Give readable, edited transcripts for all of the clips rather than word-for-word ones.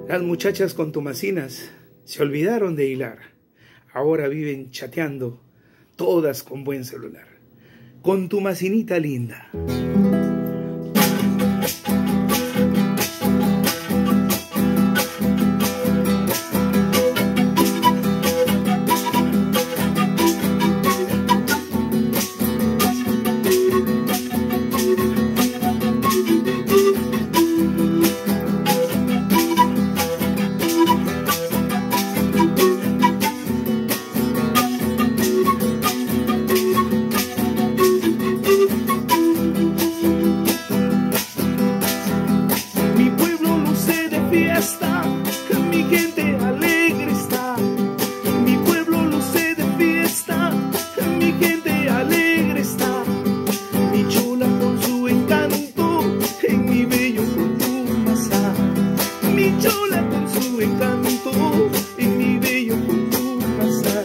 Las muchachas contumacinas se olvidaron de hilar. Ahora viven chateando, todas con buen celular. Contumacinita linda. Mi gente alegre está, mi pueblo luce de fiesta, mi gente alegre está, mi chola con su encanto, en mi bello Contumasá, mi chola con su encanto, en mi bello Contumasá.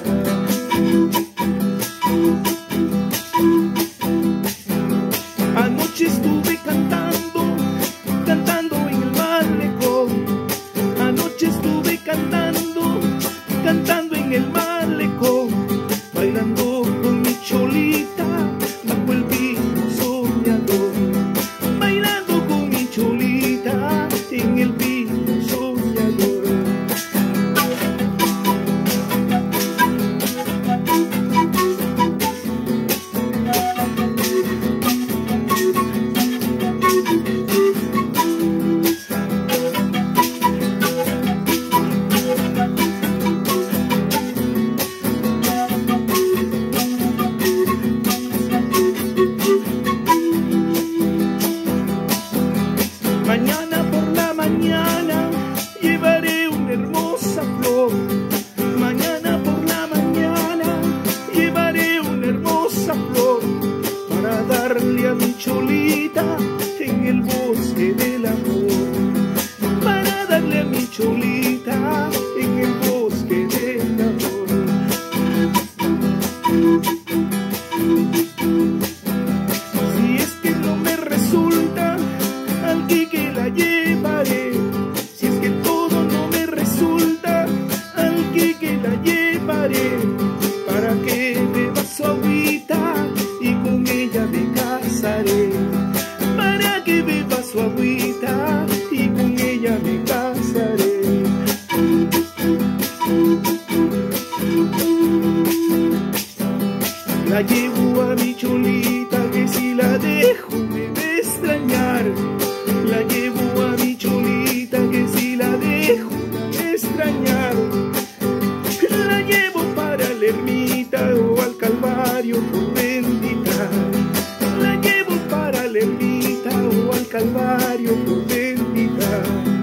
Anoche estuve cantando en el malecón. Anoche estuve cantando en el malecón, bailando con mi cholita bajo el vino soñador, bailando con mi cholita en el vino soñador. Mañana por la mañana llevaré una hermosa flor. Mañana por la mañana llevaré una hermosa flor para darle a mi cholita en el bosque del amor. Para darle a mi cholita en el bosque del amor. Si es que no me resulta, al que la llevaré. Si es que todo no me resulta, al que la llevaré, para que beba su agüita y con ella me casaré. Para que beba su agüita y con ella me casaré. La llevo a mi cholita, que si la dejo me va a extrañar. La llevo a mi cholita, que si la dejo me va a extrañar. La llevo para la ermita o al Calvario por bendita. La llevo para la ermita o al Calvario por bendita.